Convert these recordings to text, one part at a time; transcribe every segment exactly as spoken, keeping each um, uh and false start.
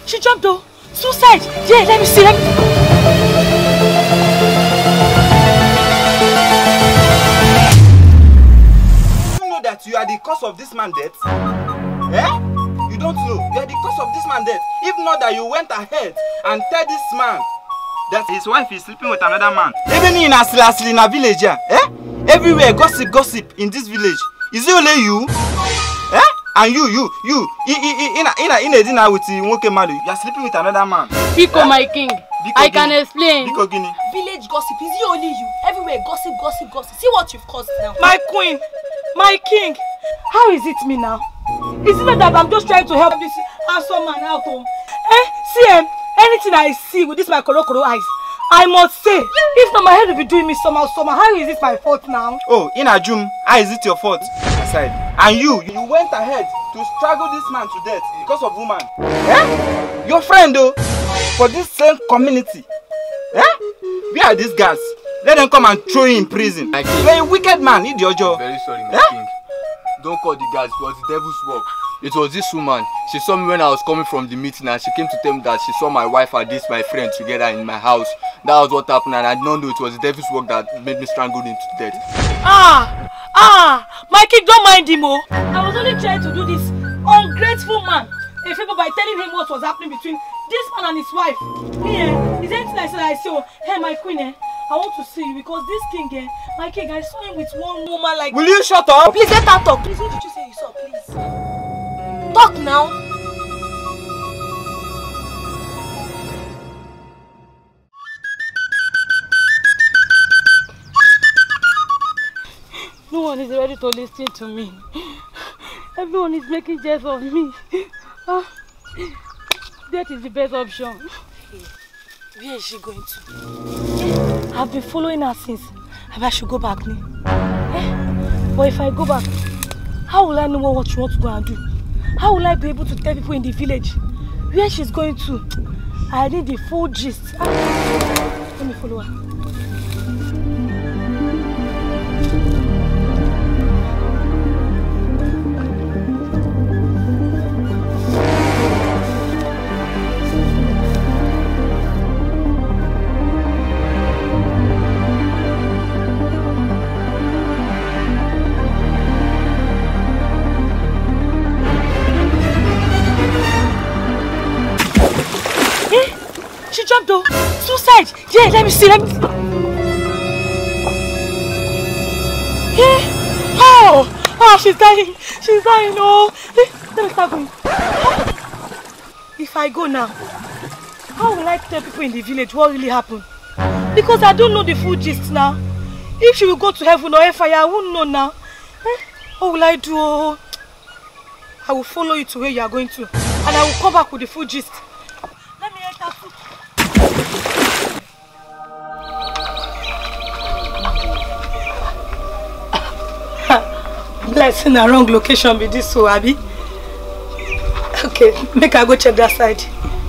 She jumped though. Suicide. Yeah, let me see. Let me... You know that you are the cause of this man's death? Eh? You don't know. You are the cause of this man's death. If not that you went ahead and tell this man that his wife is sleeping with another man. Even in Aslina village, yeah? Eh? Everywhere gossip, gossip in this village. Is it only you? Eh? And you, you, you, in in in in a dinner with Nwoke Madu, you are sleeping with another man. Biko, eh? My king. Biko I Gini. Can explain. Biko Gini. Village gossip, is it only you? Everywhere gossip, gossip, gossip. See what you've caused now. My queen, my king, how is it me now? Is it not that I'm just trying to help this handsome man out? Eh? See, um, anything I see with this my korokoro eyes, I must say, if not my head will be doing me somehow, somehow. How is it my fault now? Oh, in Ajum, how is it your fault? Aside. And you, you went ahead to strangle this man to death because of woman. Eh? Your friend though, for this same community. Eh? Where are these guys? Let them come and throw you in prison. You're a wicked man, need your job. Very sorry, my eh? king. Don't call the guards, it was the devil's work. It was this woman. She saw me when I was coming from the meeting and she came to tell me that she saw my wife and this my friend together in my house. That was what happened and I did not know it was the devil's work that made me strangle him to death. Ah! Ah! My king, don't mind him, oh! I was only trying to do this ungrateful man a favor by telling him what was happening between this man and his wife. Yeah, is anything I said I say, oh, hey my queen, eh? I want to see you because this king, eh, my king, I saw him with one woman like... Will you shut up? Please let her talk. Please, what did you say you saw, please? Talk now. No one is ready to listen to me. Everyone is making jest of me. Ah, death is the best option. Hey, where is she going to? I've been following her since. Maybe I should go back now. Eh? But if I go back, how will I know what she wants to go and do? How will I be able to tell people in the village where she's going to? I need the full gist. Ah. Let me follow her. She jumped though. Suicide. Yeah, let me see. Let me see. Yeah. Oh, oh, she's dying. She's dying. Oh, let me start going. If I go now, how will I tell people in the village what really happened? Because I don't know the full gist now. If she will go to heaven or hellfire, I won't know now. Eh? What will I do? Oh, I will follow you to where you are going to, and I will come back with the full gist. Let me enter food. Blessing a wrong location with this so Abby. Okay, make her go check that side.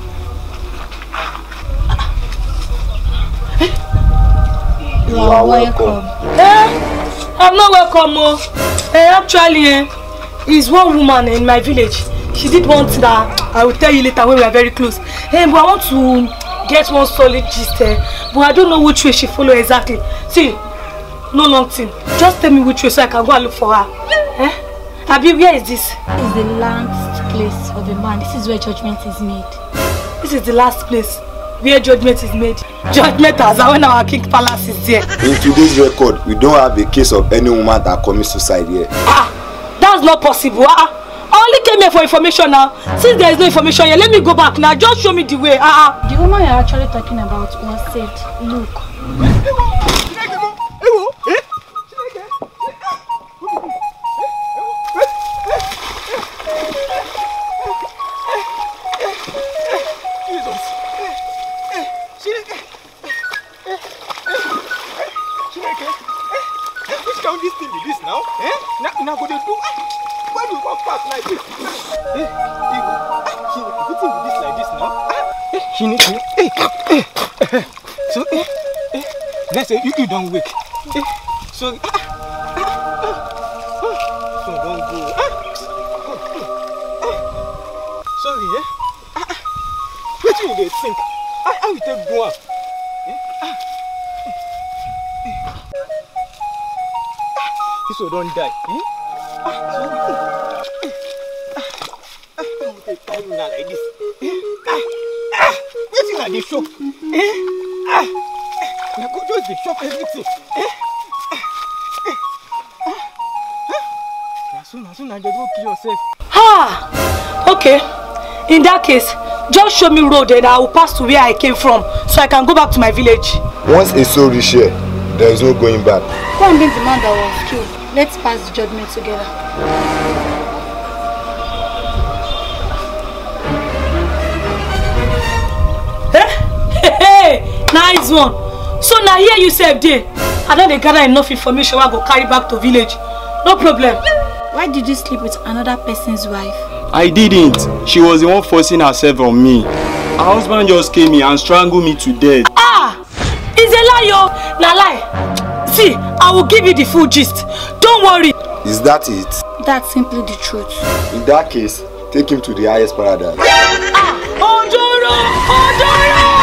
You are welcome. Eh? I'm not welcome, oh. Eh, actually, eh, is one woman in my village. She did one thing that I will tell you later when we are very close. Hey, but I want to get one solid gist, eh, but I don't know which way she follow exactly. See, no long thing. Just tell me which way so I can go and look for her. Eh? Abi, where is this? This is the last place of a man. This is where judgment is made. This is the last place where judgment is made. Judgment as when our king palace is there. In today's record, we don't have a case of any woman that commits suicide here. Ah, that's not possible. Ah. I only came here for information now. Since there is no information here, let me go back now. Just show me the way. Ah, uh -uh. The woman you're actually talking about was said, look. Which kind of this thing be this now? Eh? Now, now go to do. Why do you walk fast like this? Eh? She everything be this like this now? Eh? She need to. Eh? Eh? Eh? So eh? Eh? Let's say you, you don't wake. Eh? So ah, ah, ah, so don't go. Ah, ah, sorry, eh? Ah, What you dey think? How how you take go am? This one don't die. Hmm? Ah, so take time now like this. Ah, ah, wetin na dey show? Eh? Ah, na go just dey chop everything. Eh? Na so na so na just go kill yourself. Ah, okay. In that case, just show me road and I will pass to where I came from, so I can go back to my village. Once a soul is here, there is no going back. Go and bring the man that was killed. Let's pass the judgment together. Hey, hey, nice one. So now here you said there. I don't gather enough information I go carry back to village. No problem. Why did you sleep with another person's wife? I didn't. She was the one forcing herself on me. Her husband just came here and strangled me to death. Ah! It's a lie, yo. Nah, lie. See, I will give you the full gist. Don't worry. Is that it? That's simply the truth. In that case, take him to the highest paradise. Ah! Ojoro! Ojoro!